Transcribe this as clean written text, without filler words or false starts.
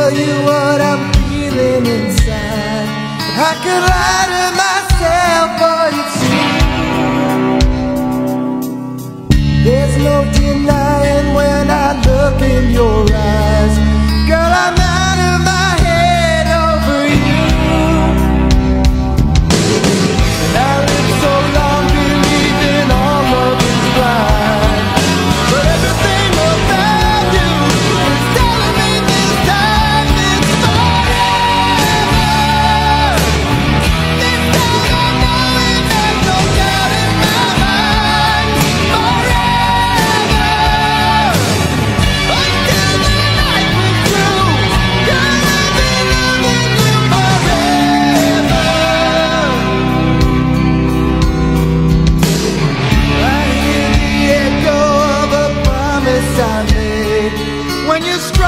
tell you what I'm feeling inside. I could lie to myself, but it's true. There's no denying when I look in your eyes. Girl, I'm out of my head over you. And I lived so long believing all love is blind, but everything about you is telling me this time it's forever. This time I know it, there's no doubt in my mind. Forever, until the night was through. Girl, I've been loving you forever. I hear the echo of a promise I made when you struck